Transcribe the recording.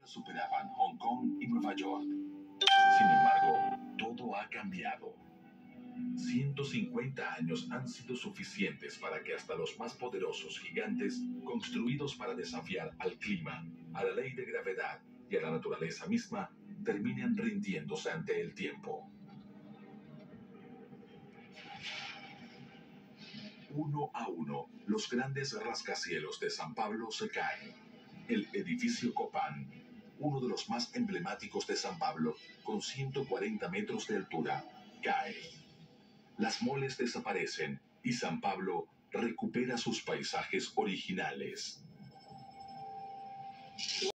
superaban Hong Kong y Nueva York. Sin embargo, todo ha cambiado. 150 años han sido suficientes para que hasta los más poderosos gigantes, construidos para desafiar al clima, a la ley de gravedad y a la naturaleza misma, terminen rindiéndose ante el tiempo. Uno a uno, los grandes rascacielos de San Pablo se caen. El edificio Copán, uno de los más emblemáticos de San Pablo, con 140 metros de altura, cae. Las moles desaparecen y San Pablo recupera sus paisajes originales.